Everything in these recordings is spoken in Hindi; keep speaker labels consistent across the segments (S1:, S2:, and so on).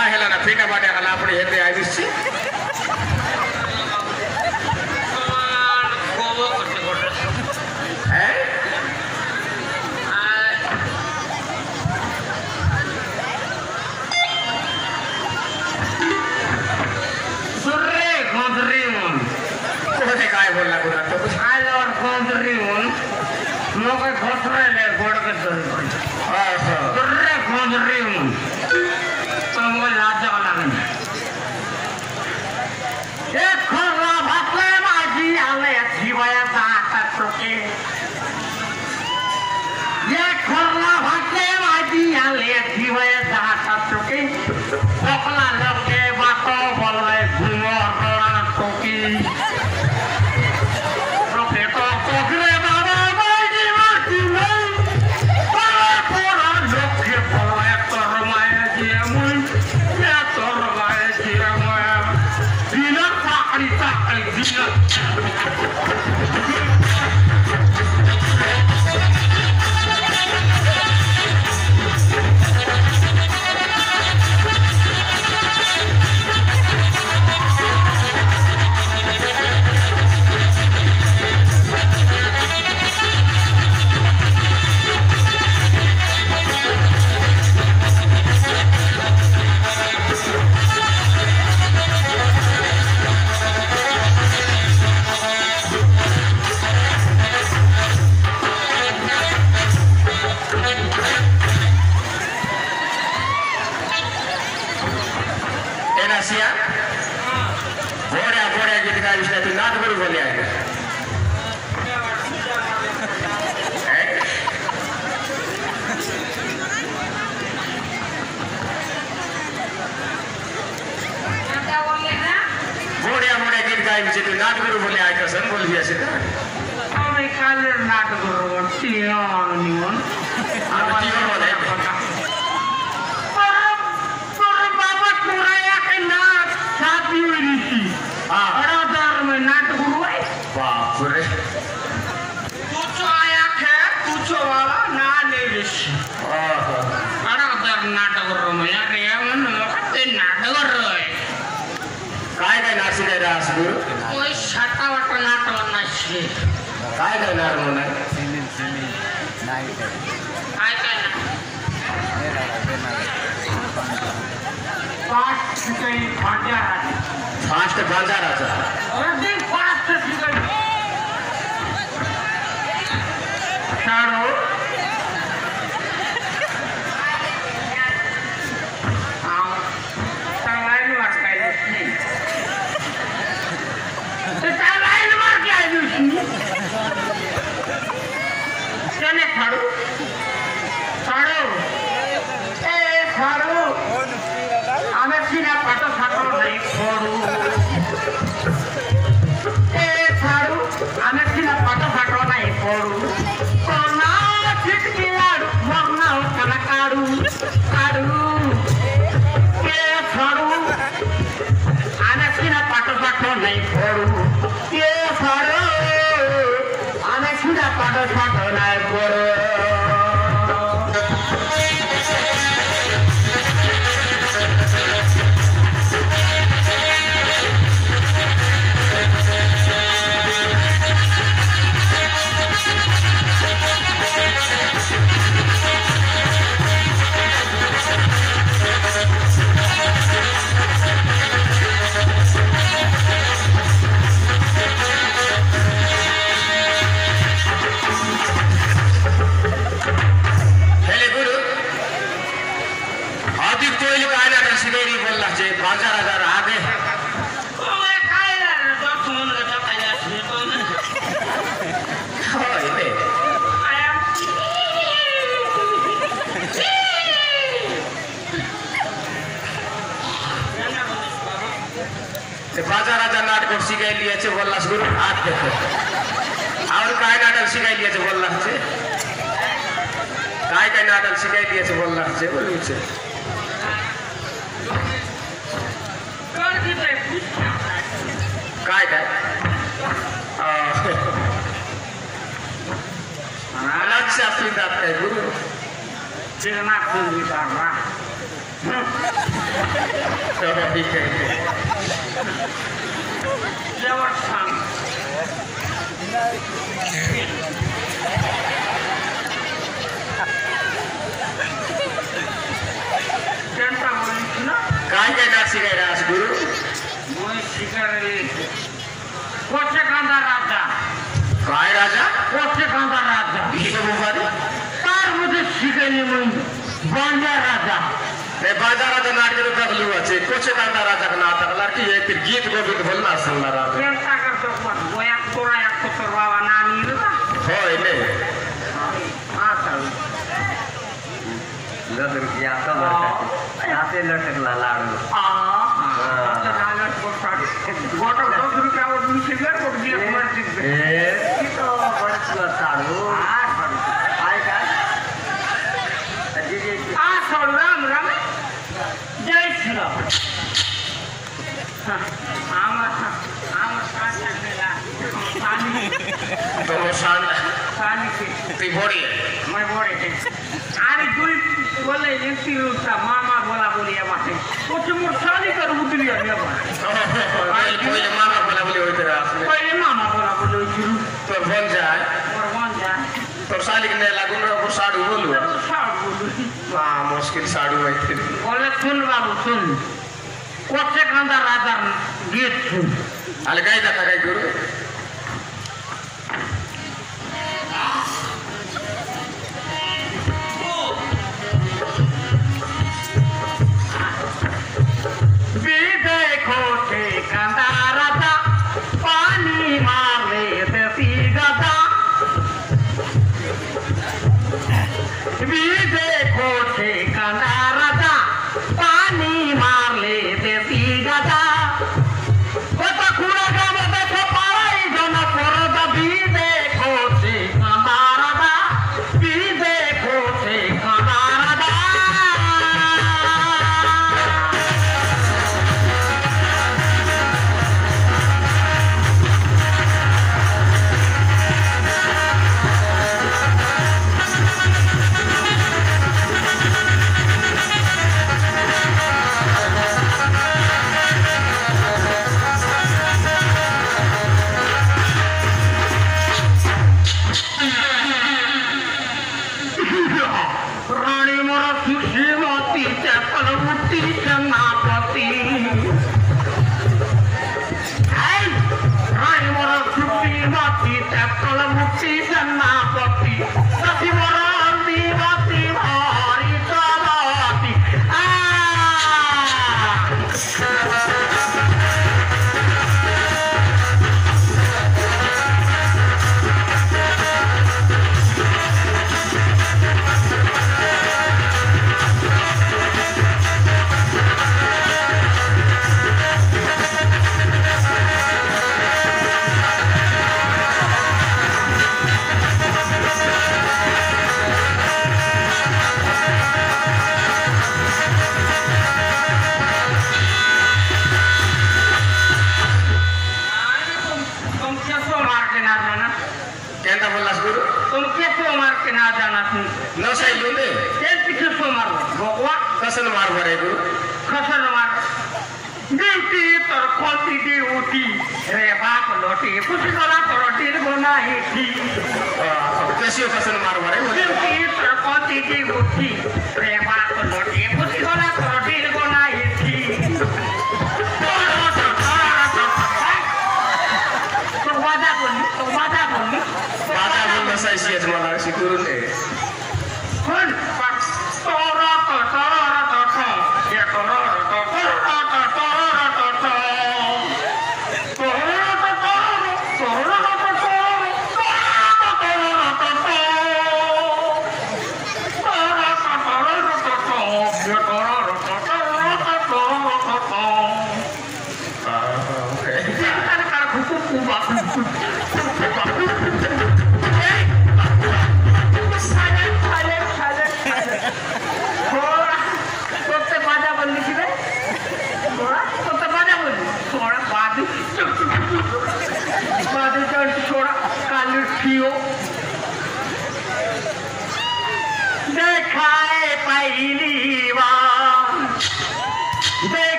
S1: हेला ना फेटा बाटे हला अपने हेते आइबिसी
S2: कोबो करते कोटे
S1: हैं
S2: सुरे गोदरी मन
S1: कोटे काय बोलला गुना तो
S2: आज और गोदरी मन लोग घोसरे ले गोड़ के दरी
S1: हां
S2: सुरे गोदरी मन तो वो लाज वाला एक खोला भातले माजी आले जीवाया दाता टोके एक खोला भातले माजी आले जीवाया दाता टोके ओकला लगे बातो बोले घुमो रोना टोकी टोके तो टोकरे बाबा माजी माटी नहीं पोरा लोके बोले तोर माया जिया मुई या तोर माया जिया माया बिना ताकड़ी बिना
S1: फास्ट बाजाराचा
S2: अरे फास्ट शिकाय शाळो लाईन वर काय दिसली ते लाईन वर काय दिसली त्याने फाडू फाडू ए फाडू आम्ही सीना पाटो फाटो नाही फोडू ए फाडू आम्ही सीना पाटो फाटो नाही फोडू कोणा चिटकी लाडू मगना होताना काढू काढू ए फाडू आम्ही सीना पाटो फाटो नाही फोडू ए फाडू आम्ही सीना पाटो फाटो नाही फोडू बाजाराचा नाटक शिकायली बोललास गुरु आठ देतो और काय नाटक शिकायली बोललास काय नाटक शिकायली बोललास बोलूचे काय काय लक्ष असतात काय गुरु चिकना खूप विचारला
S1: ठीक आहे
S2: जेवण सांग जनता बोलली ना
S1: काय काय नाशिक शिकायला आज गुरु
S2: मोहित शिकारे कोचे कांदा राजा
S1: काय राजा
S2: कोचे कांदा राजा तार मध्ये शिकायले म्हणून बांजा राजा
S1: मैं बाजारात नाटक बदलू अच्छे कुछ कांदा राजा का नाटक लड़की है फिर गीत गोविंद बोलना सुनना रहा
S2: जनता करतो पण गोया तोरा या कुतर बाबा नानी रे
S1: होय ने
S2: हां चल
S3: लटर किया तो नाते लटकला लाडू
S2: आता रालट कोट गोटो 10 रुपया और 20 रुपया कोट दिया मर्जी
S3: ए तो बड़सला साडू आय का जी
S2: आ सोड राम राम जय श्री राम आम साथला पानी
S1: तो शान
S2: पानी के
S1: ती बॉडी है
S2: मैं बोले थे अरे दुई बोले व्यक्ति रूपा मामा बोला बोली है माथे कुछ मुर्शाली कर उतरी है ये बात
S1: कोई मामा बोला बोली होई तेरा
S2: पहले मामा बोला बोली शुरू
S1: तो बन जाए
S2: और वन जाए
S1: तो सालिक ने लागू ना वो साडू बोलू
S2: साड़ बोली
S1: हां मुश्किल साडू है फिर
S2: बोले सुन बाबू सुन कोचे कांदा राजा गीत सुन
S1: अल काय दाखा काय गुरु
S2: पानी मारे देती गदा भी देखो ठिकाना राजा पानी मार ले देती गदा कूड़ा का देखो पाई जन कर भी देखो ठिकाना राजा भी देखो ठिकाना राजा रानी मोरा सुशीवती चपलवती सेनापति रानी मोरा सुशीवती चपलवती सेनापति सती मोरा दीवती भारी चलाती
S1: केंदा बोललास गुरु
S2: तुम कैसे मार के ना जाना थी
S1: न सही लुंदे
S2: तेल पीछे सो मार भगवा
S1: कसन मार भरे गुरु
S2: खसन मार ड्यूटी तर खोलती ड्यूटी रे बाप लोटी कुछ करा तो ढील बना ही थी
S1: कैसी कसन मार भरे
S2: ड्यूटी तर खोलती ड्यूटी रे बाप लोटी कुछ करा तो ढील बना ही थी तो वादा बोली
S1: बाजा बोलना सही शेत मला शिकून दे
S2: कौन तोरा तो ये तोरा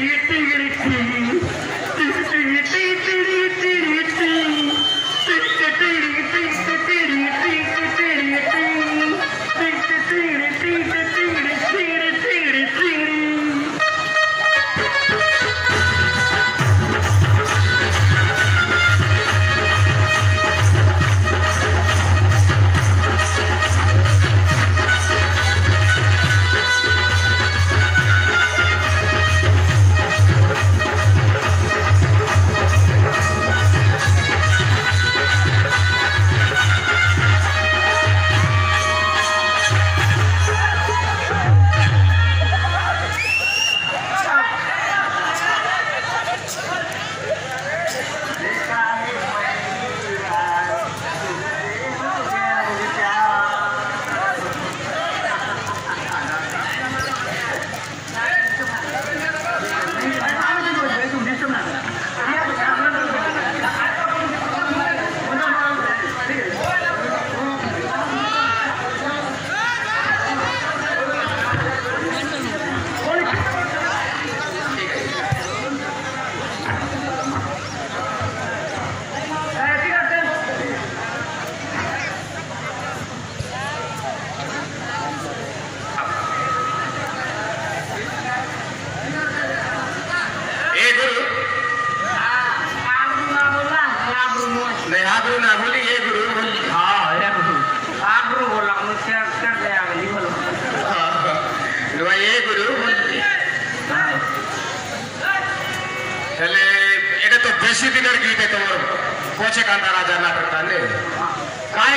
S1: बेसी दिनर गीत है तुम्हार कोचे कांता राजा नाटक ताने काय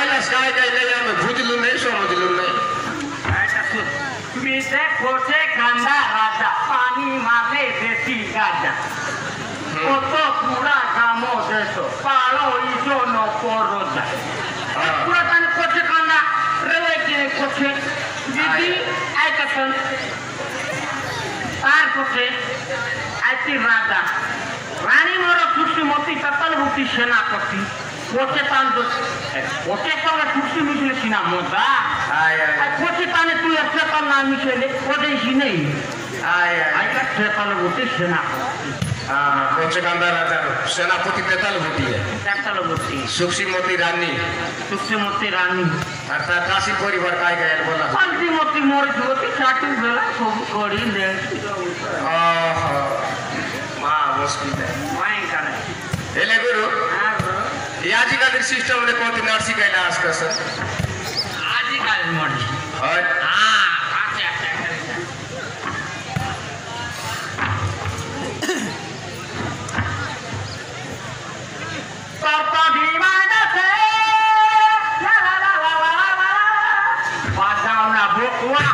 S1: ले हमें बुझलू नहीं समझलू नहीं
S2: ऐसा सुन मीठे कोचे कांता राजा पानी मारे देसी गाजा ओ तो पूरा गामो देसो पालो इजो नो पोरोजा पूरा ताने कोचे कांता रेले के कोचे दीदी ऐसा सुन तार कोचे ऐसी राजा रानी मोरो खुशी मोती कतल बुती सेनापति कोचे तान तो कोचे ताने खुशी मिले सीना मोदा कोचे ताने तू अच्छे तान नाम मिले कोचे ही नहीं आई का तेतल बुती सेनापति
S1: कोचे कांता राजा सेनापति तेतल बुती है
S2: तेतल बुती
S1: सुक्षी मोती रानी अर्थात काशी परिवार काय गए बोला
S2: काशी मोती मोर ज्योति चाटू बेला सब कोड़ी ले
S1: मुश्किल है
S2: भयंकर
S1: एले गुरु आजकल सिस्टम ने कौन नर्सी कैला आजकल सर
S2: आजकल मर्जी
S1: और
S2: पापा दीवाना से ला ला ला ला ला ला बाजाओ ना बुआ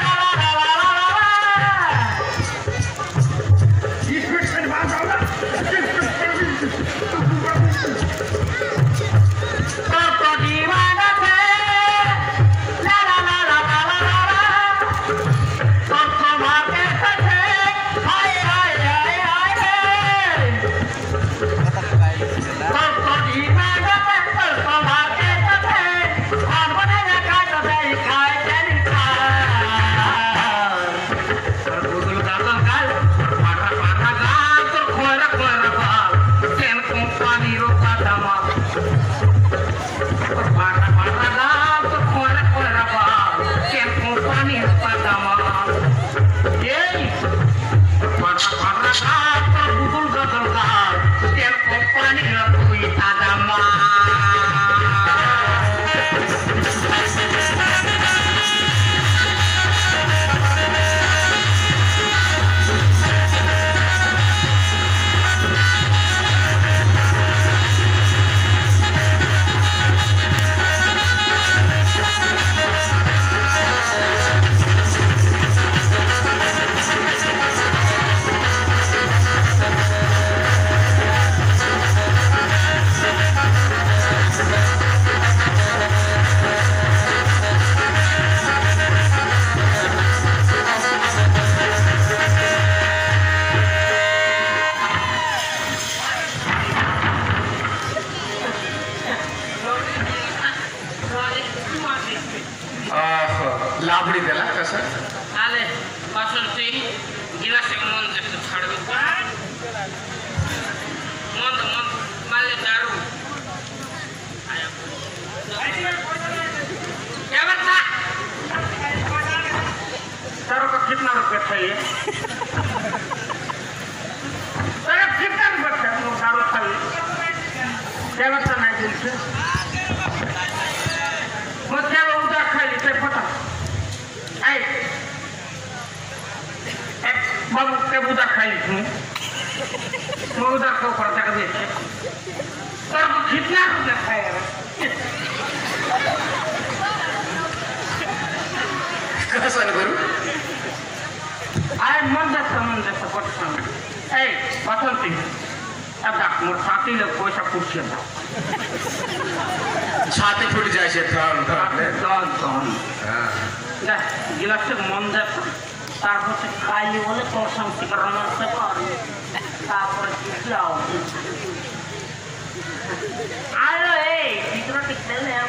S2: Yeah.
S1: लाबडी त्याला कसं
S2: आले पासून ते गिलास मन जसं छाडवे मन माले दारू क्या बता दारू का कितना रुपया चाहिए कितना रुपया दारू चाहिए क्या बता नहीं दिल से मुझे उधर खाली से पता बाबू के उधर खाली थी मैं उधर को पड़ता कर देते और कितना रुपया खाएगा
S1: कसं करू
S2: आए मन जैसा पटना पसंद अब तक मोर छाती लोग पैसा पूछे
S1: छाती फुट जाए से
S2: गिलास से मन जैसा तारपर से खाली बोले तो संस्करण से तारपर जाओ आलो कितना टिकते हैं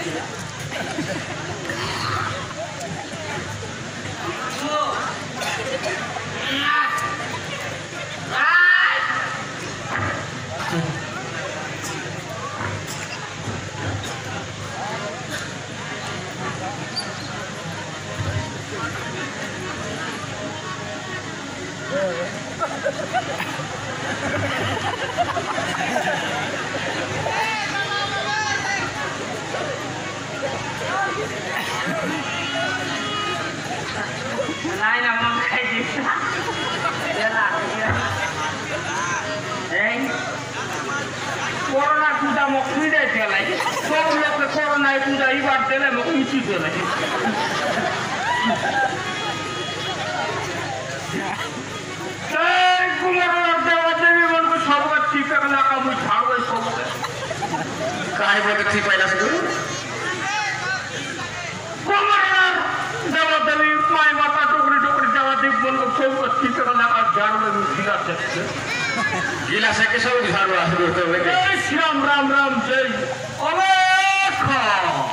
S2: Lain nama kayak gitu. Corona sudah mau tidak jalan. Kalau lihat corona itu sudah ibarat jalan mau isi jalan. Corona dewa dewi mana सबका ठीक है ना कामु झाड़ो है सब
S1: काय बोलते थी पहला से
S2: Corona dewa dewi माय माता टोकरी टोकरी dewa dewi बोलो सबका ठीक है ना आप झाड़ो में गिला सकते
S1: गिला से कैसे वो झाड़ो आ रहे हो
S2: जय श्री राम राम राम जय Alekha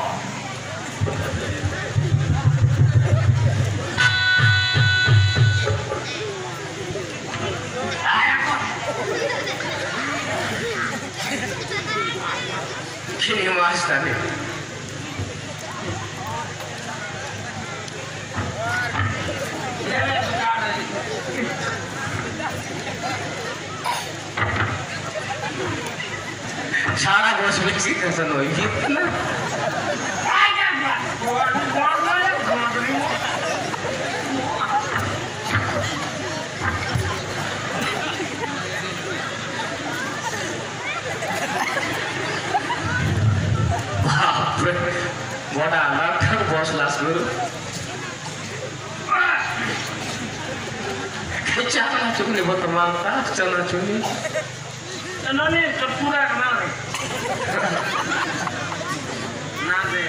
S1: Kini mas tadi. Cara bos bersih kesan loh gitu. What anak kan bos las guru. Kecana cumi buat teman tak, kecana cumi.
S2: Nani terpura kenal nih. Nade.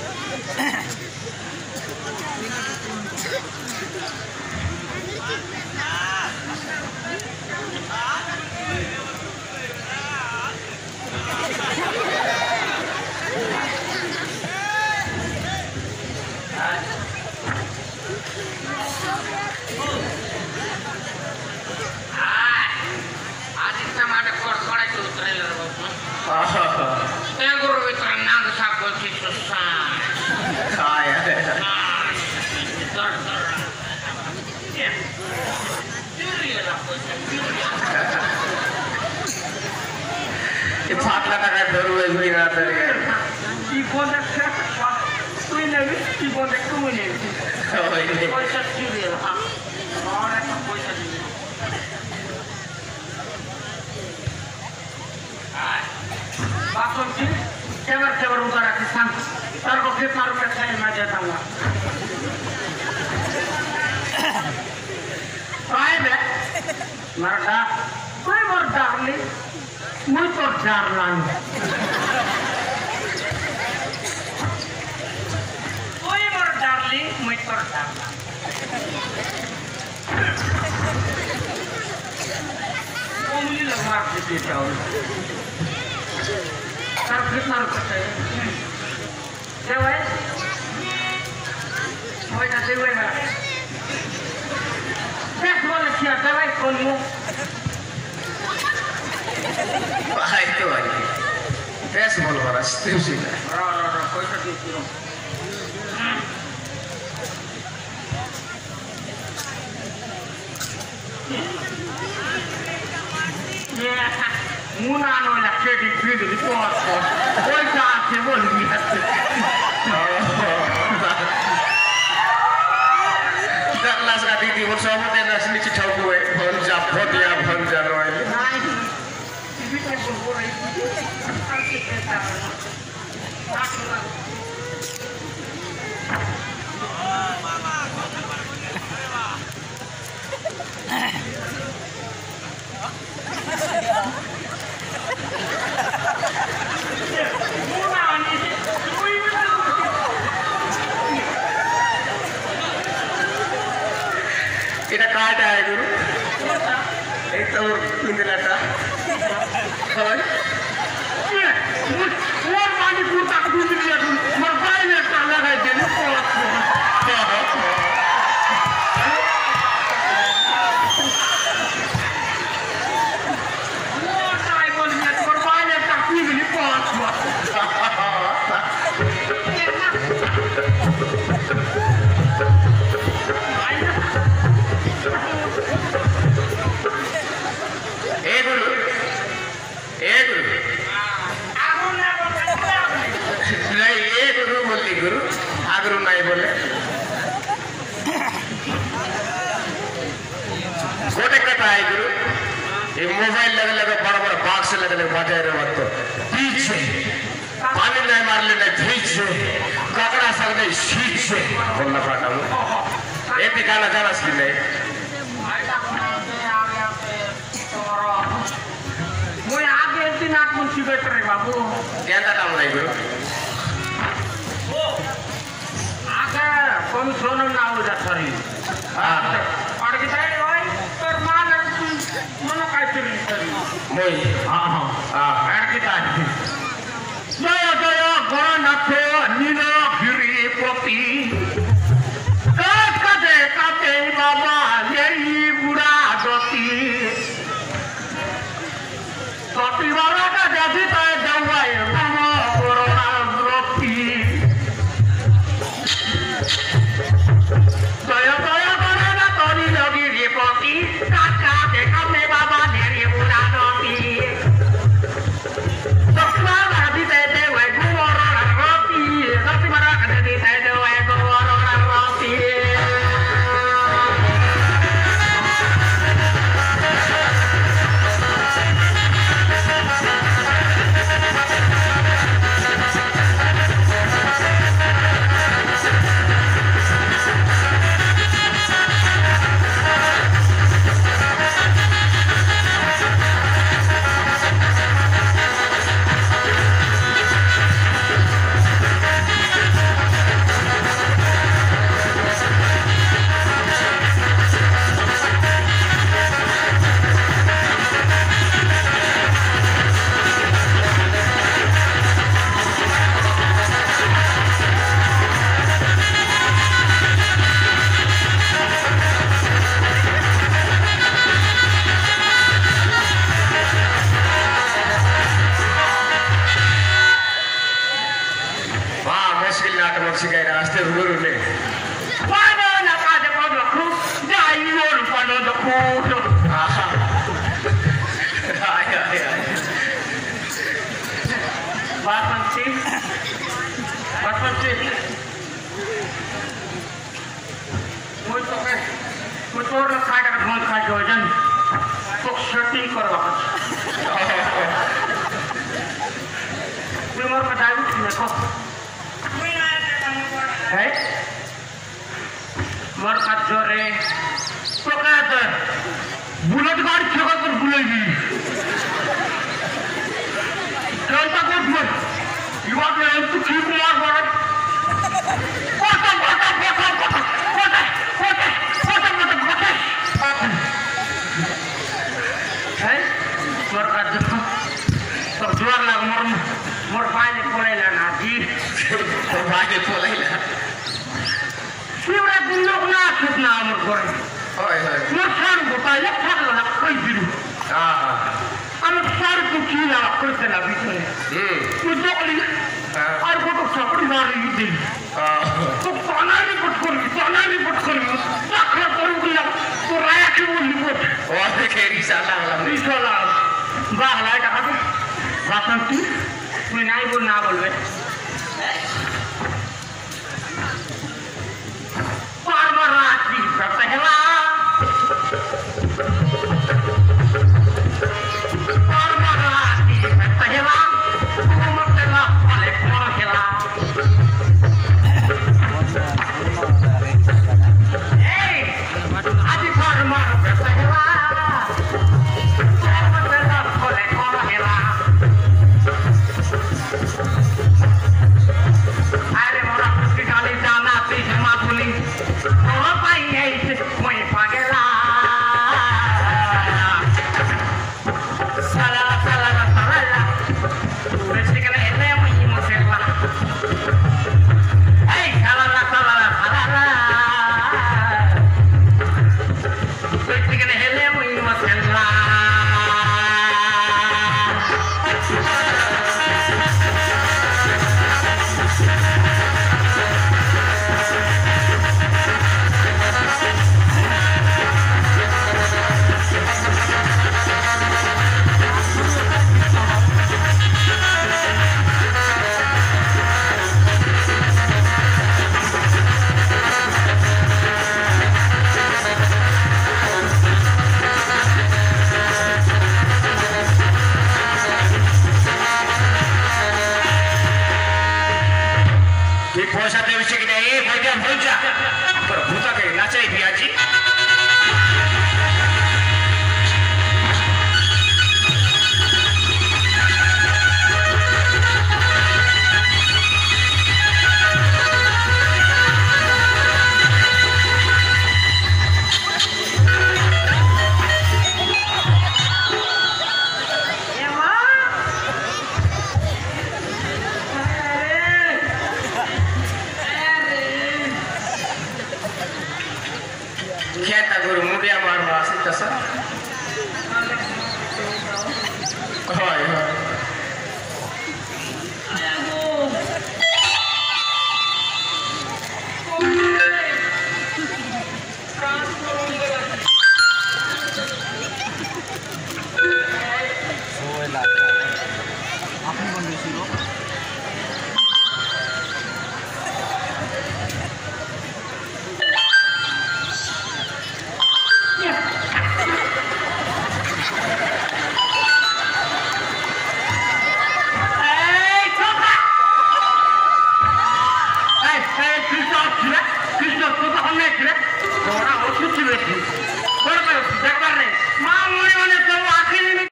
S2: Guru itu nang sapu susah.
S1: Kaya. Ini fatla tak ada dulu yang ini ada ni.
S2: Ibu nak siapa? Tu ini ni, ibu nak tu ini.
S1: Oh ini.
S2: Poisa curi lah. Orang tak poisa curi. Bapak sih, cebar utara kisan. Taruh ke taruh ke saya macam tangga. Baik, mereka, kau berdarli, muncul darlan. Kau berdarli, muncul darlan. Kau muli lemah di jauh. Taruh ke saya. Cewek, Hoy na si Wena. Tek mo na siya dawai kon mo.
S1: Ay to ay. Tes bol baras tu sih.
S2: Ro koi ka dito. Muna no la kedi kedi di pot. Hoy ka se bol ni.
S1: Kelas kati di bersama dengan sini cicau gue, banja dia banja noy. Kita kaya ya guru. Itu pindahan. Kalau
S2: War mani kurta kudu dia tu. Merbaine tala hai jadi polat. War tai bol dia merbaine tak kudu dia polat. गुरु आगरू नहीं बोले गोटे कटा है गुरु ये मोबाइल लगे लगे बड़ा बड़ा बाग से लगे लगे बजाय रहे मत तो पीछे पानी नहीं मार लेने पीछे ककड़ा सकते शीट से बोलना पड़ता हूँ ये दिखाना जाना सी नहीं मुझे आगे दिन आप मुझे बैठ रहे बाबू क्या था नहीं गुरु कौन सोनम ना हो जाता रही और कितना है भाई पर मां लड़की मना काय चली करी मोई और कितना है जय जय गणनाथ नीना गिरी पति काटे काटे बाबा यही बुरा गति कति वाला का जैसे तो जवाई बाबा कोरोना ग्रपी Saya karena tadi lagi repoti, kakak dekat me baba dari bulan roti. Sekarang di tete wego orang roti, tapi mereka di tete wego orang roti. Bullet गाड़ी ठेका कर बुलेगी चलता को बुलेट युवा के तो ठीक मार मार कोटा कोटा कोटा कोटा कोटा कोटा कोटा कोटा है मोर का देखो तो जोर लग मोर मोर पाए ने कोलेला ना जी तो भागे कोलेला शिवरा चला बीच में तो अली और वो तो सपन मारी दिल तो पाना नहीं पट करी ताकत करूँ कि तो राया की वो लिपट
S1: और खेरी साला
S2: बाहर आया कहाँ से वापस तू नहीं बोल ना बोल बे पार्वती का पहला Krishna, Krishna, Krishna,